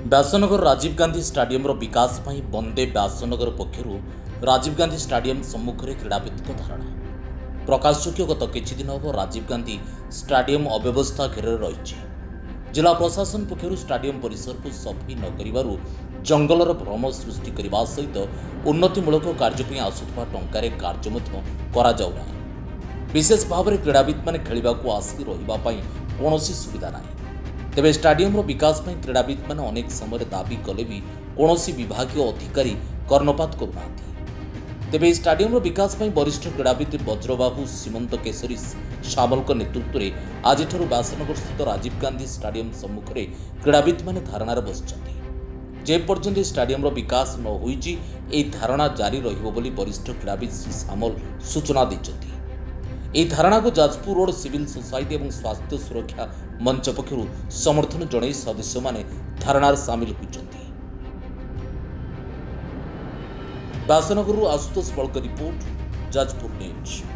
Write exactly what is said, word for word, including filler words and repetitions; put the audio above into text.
Vyasnagar Rajiv Gandhi stadium विकास पर बंदे व्यासनगर पक्षर राजीव गांधी स्टाडियम सम्मुखें क्रीड़ाविद धारणा प्रकाशयोग्य गत किछि दिन हम राजीव गांधी स्टाडियम अव्यवस्था घेर रही जिला प्रशासन पक्षर स्टाडियम परिसर को सफाई न करिवारु जंगलर भ्रम सृष्टि करने सहित उन्नतिमूलक कार्य आसुवा टंकार कार्य करा जाउना विशेष भाव में क्रीड़ाविद मैंने खेल आसी रही कौन सुविधा ना तेज स्टाडियम विकास पर क्रीड़ाविद मैंने अनेक समय दाबी कले भी कौन विभाग अधिकारी कर्णपात करूना तेज स्टाडियम विकास पर वरिष्ठ क्रीड़ाविद वज्रबाहु सीमंत केशरी सामल नेतृत्व में आज व्यासनगर स्थित राजीव गांधी स्टाडियम सम्मुखें क्रीड़ाविद मैंने धारणार बसिଛନ୍ତି जेपर्यंत स्टाडियम विकास न होईची ए धारणा जारी रहिबो बोली वरिष्ठ क्रीड़ाविद श्री सामल सूचना दैछथि। यह धारणा को जाजपुर रोड सिविल सोसाइटी और स्वास्थ्य सुरक्षा मंच पक्षर समर्थन जन सदस्य माने धारणार सामिल होइछन्ति। व्यासनगर आशुतोष बलक रिपोर्ट जाजपुर न्यूज।